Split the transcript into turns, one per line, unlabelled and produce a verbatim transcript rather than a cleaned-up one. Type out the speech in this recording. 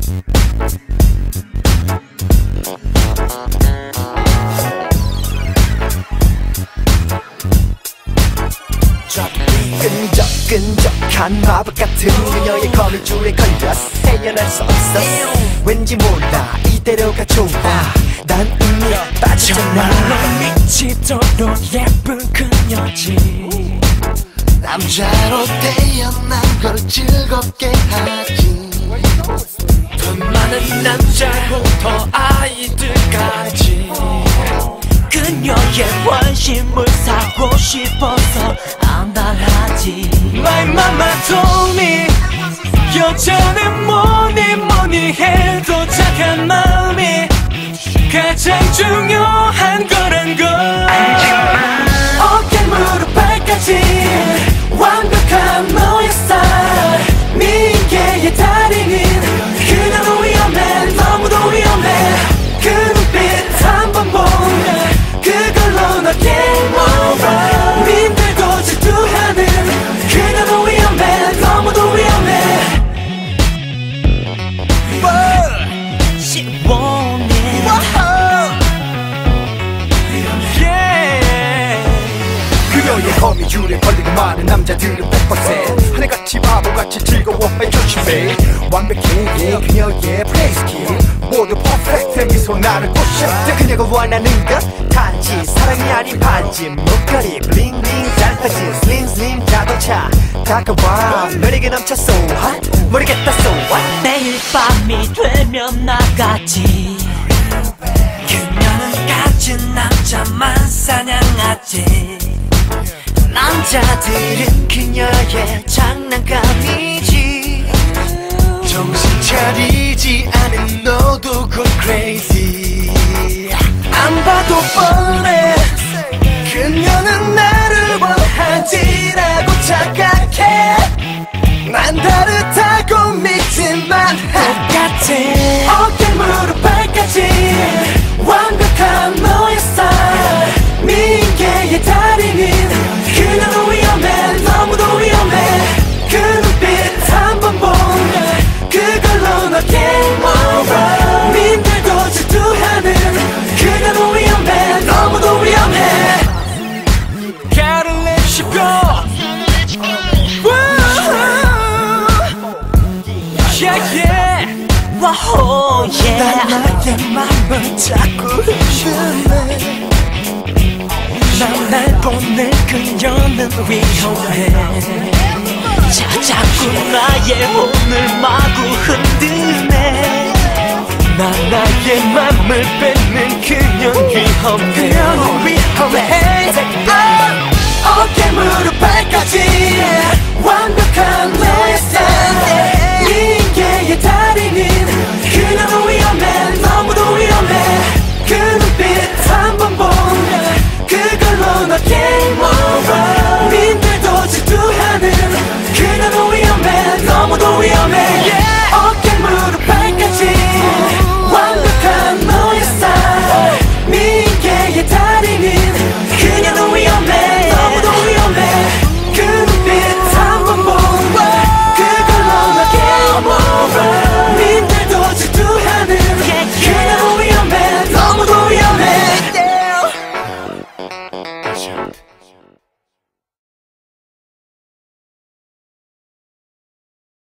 끈적끈적한 마법 같은 그녀의 거미줄에 걸렸어. 헤어날 수 없어. 왠지 몰라 이대로가 좋아. 난 이미 빠졌잖아.
정말로 미치도록 예쁜 그녀지.
남자로 태어난 걸 즐겁게 하지.
돈 많은 남자부터 아이들까지 그녀의 관심을 사고 싶어서 안달하지. My mama told me 여자는 뭐니 뭐니 해도 착한 마음이 가장 중요한 거란 걸. 어깨 무릎 발까지 완벽한 너의 스타일. 미개의 달인인 그녀도 위험해. 너무도 위험해. 그 눈빛 한 번 보면 그걸로 너 game over. 님들도 질투하는 그녀도 위험해. 너무도 위험해. She want it. Yeah.
그녀의 거미줄에 걸리고 많은 남자들은 백 퍼센트 하늘같이 바보같이 즐거워해. 조심해. 완벽해 그녀의 플레이스킬. 모두 퍼펙트 미소 나를 꼬셨대. 그녀가 원하는 것 단지 사랑이 아닌 반지. 목걸이 블링블링 짧아진 슬림 슬림 자동차. 다가와 너에게 넘쳐 so hot. 모르겠다 so what.
매일 밤이 되면 나가지. 그녀는 가진 남자만 사냥하지.
남자들은 그녀의 장난감이지.
정신 차리지 않은 너도 곧 crazy.
안 봐도 뻔해. 그녀는 나를 원하지라고 착각해. 난 다르다고 믿지만
똑같아.
어깨 무릎 발까지 완벽한 너의 스타일. 미개의 달인인 그녀도 위험해. 너무도 위험해. 그 눈빛 한 번 보면 그걸로 너 game over. 님들도 질투하는 그녀도 위험해. 너무도 위험해.
Gotta let you go. Yeah yeah. Wow yeah.
난 나의 맘을 자꾸 흔드네.
난 날 보낼 그녀는 위험해. 자, 자꾸 나의 오늘 마구 흔드네. 난 나의 맘을 뺏는 그녀는 위험해.
그녀는 위험해. 어깨 무릎 발까지 완벽한 너의 스타일.